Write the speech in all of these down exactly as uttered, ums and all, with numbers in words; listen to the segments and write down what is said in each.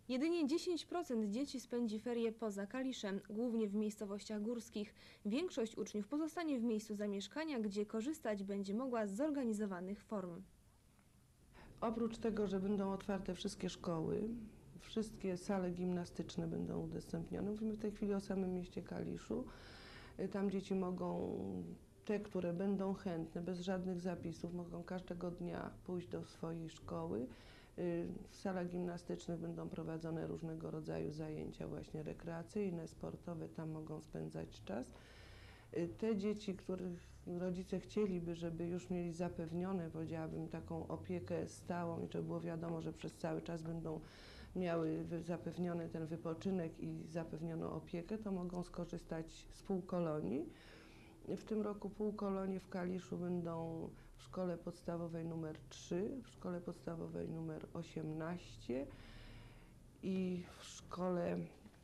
Jedynie dziesięć procent dzieci spędzi ferie poza Kaliszem, głównie w miejscowościach górskich. Większość uczniów pozostanie w miejscu zamieszkania, gdzie korzystać będzie mogła z zorganizowanych form. Oprócz tego, że będą otwarte wszystkie szkoły, wszystkie sale gimnastyczne będą udostępnione. Mówimy w tej chwili o samym mieście Kaliszu. Tam dzieci mogą, te, które będą chętne, bez żadnych zapisów, mogą każdego dnia pójść do swojej szkoły. W salach gimnastycznych będą prowadzone różnego rodzaju zajęcia właśnie rekreacyjne, sportowe, tam mogą spędzać czas. Te dzieci, których rodzice chcieliby, żeby już mieli zapewnione, powiedziałabym, taką opiekę stałą i żeby było wiadomo, że przez cały czas będą miały zapewniony ten wypoczynek i zapewnioną opiekę, to mogą skorzystać z półkolonii. W tym roku półkolonie w Kaliszu będą w szkole podstawowej numer trzy, w szkole podstawowej numer osiemnaście i w szkole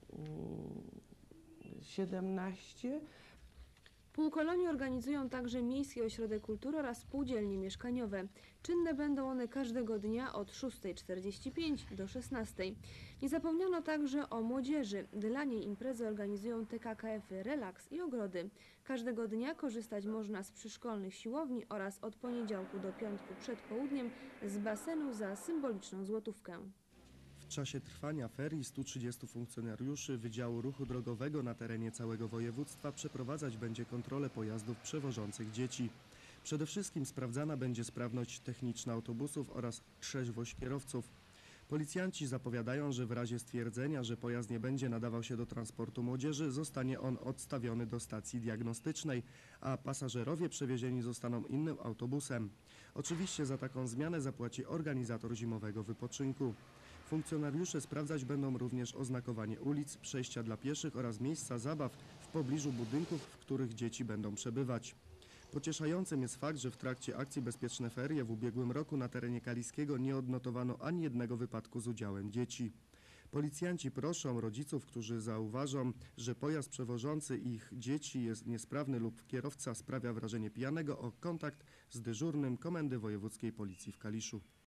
siedemnaście. Półkolonie organizują także Miejski Ośrodek Kultury oraz spółdzielnie mieszkaniowe. Czynne będą one każdego dnia od szóstej czterdzieści pięć do szesnastej. Nie zapomniano także o młodzieży. Dla niej imprezy organizują T K K F-y Relaks i Ogrody. Każdego dnia korzystać można z przyszkolnych siłowni oraz od poniedziałku do piątku przed południem z basenu za symboliczną złotówkę. W czasie trwania ferii stu trzydziestu funkcjonariuszy Wydziału Ruchu Drogowego na terenie całego województwa przeprowadzać będzie kontrolę pojazdów przewożących dzieci. Przede wszystkim sprawdzana będzie sprawność techniczna autobusów oraz trzeźwość kierowców. Policjanci zapowiadają, że w razie stwierdzenia, że pojazd nie będzie nadawał się do transportu młodzieży, zostanie on odstawiony do stacji diagnostycznej, a pasażerowie przewiezieni zostaną innym autobusem. Oczywiście za taką zmianę zapłaci organizator zimowego wypoczynku. Funkcjonariusze sprawdzać będą również oznakowanie ulic, przejścia dla pieszych oraz miejsca zabaw w pobliżu budynków, w których dzieci będą przebywać. Pocieszającym jest fakt, że w trakcie akcji Bezpieczne Ferie w ubiegłym roku na terenie kaliskiego nie odnotowano ani jednego wypadku z udziałem dzieci. Policjanci proszą rodziców, którzy zauważą, że pojazd przewożący ich dzieci jest niesprawny lub kierowca sprawia wrażenie pijanego, o kontakt z dyżurnym Komendy Wojewódzkiej Policji w Kaliszu.